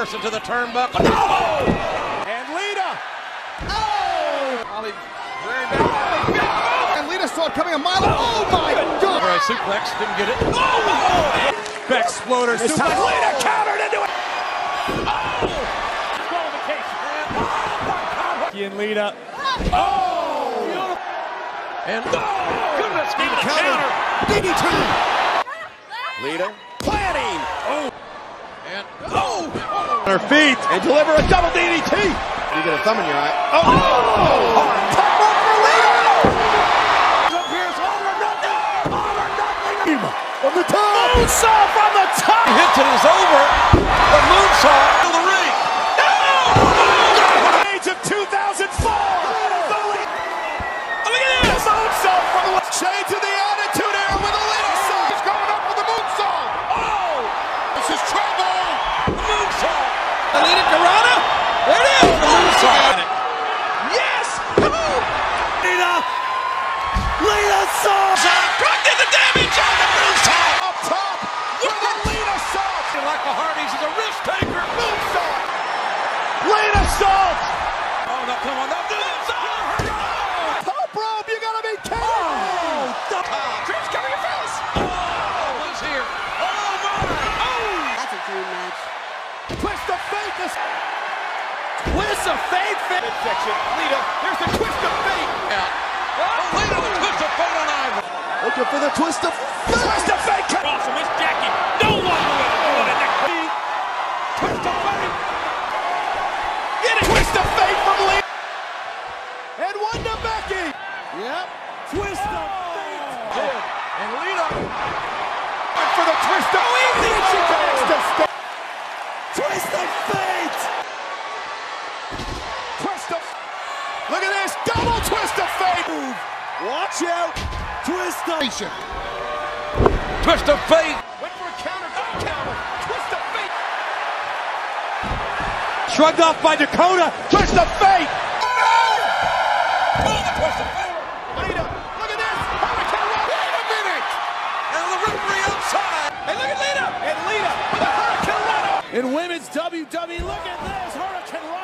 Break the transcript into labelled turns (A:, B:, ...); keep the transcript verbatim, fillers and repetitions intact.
A: person to the turnbuckle. Oh!
B: And Lita. Oh!
A: Ollie rearing back.
B: And Lita saw it coming a mile. Oh my God!
A: All right, suplex, didn't get it. Oh!
B: Beck exploder suplex. Lita countered into it.
A: Oh! Disqualification.
B: And Lita.
A: Oh! And oh! Goodness, even a counter.
B: D D T. Lita planning.
A: Oh! And oh!
B: On her feet and deliver a double D D T. You get a thumb in your eye. Oh! oh. Hard top rope for Lita.
A: Appears all or nothing. All or nothing.
B: From the top.
A: Moonsault from the top. Hits it is over. The moonsault to the ring. No!
B: Age of two thousand four.
A: Look at this.
B: The moonsault from the shades of the attitude era with a Lita salt. He's going up with the moonsault.
A: Oh!
B: This is trouble.
A: The moonsault. Lita Garana. There it is. The moonsault. Yes. Come on.
B: Lita. Lita salt.
A: Brock did the damage on the moonsault.
B: Up top with the Lita salt.
A: Like the Hardys is a risk taker.
B: Moonsault. Lita salt.
A: Oh no! Come on! No moonsault.
B: Top rope. You gotta be kidding me.
A: Chris, cover your face. Oh, who's here? Oh my! Oh!
C: That's a dream match.
B: Twist of fate. This
A: Twist of fate.
B: midsection. Lita. There's the twist of fate.
A: Yeah. Oh, Lita with twist of fate on Ivory.
B: Looking for the twist of fate. Twist of fate.
A: Awesome, Miss Jackie. No longer with it. Next week. Twist of fate.
B: Get it. Twist of fate from Lita. And one to Becky. Yep. Twist of fate.
A: Good. And Lita.
B: And for the twist of fate. She connects to stay. Twist of fate. Twist of. Look at this. Double twist of fate. Move. Watch out. Twist of.
A: Twist of fate.
B: Went for a counter. No counter. Twist of fate.
A: Shrugged off by Dakota.
B: Twist of fate.
A: Oh, the twist of fate.
B: Lita. Look at this. Hurricane Run. Wait a minute.
A: And the referee outside.
B: Hey, look at Lita. And Lita with a Hurricane Run. In women's W W E, look at this. Hurricane Run.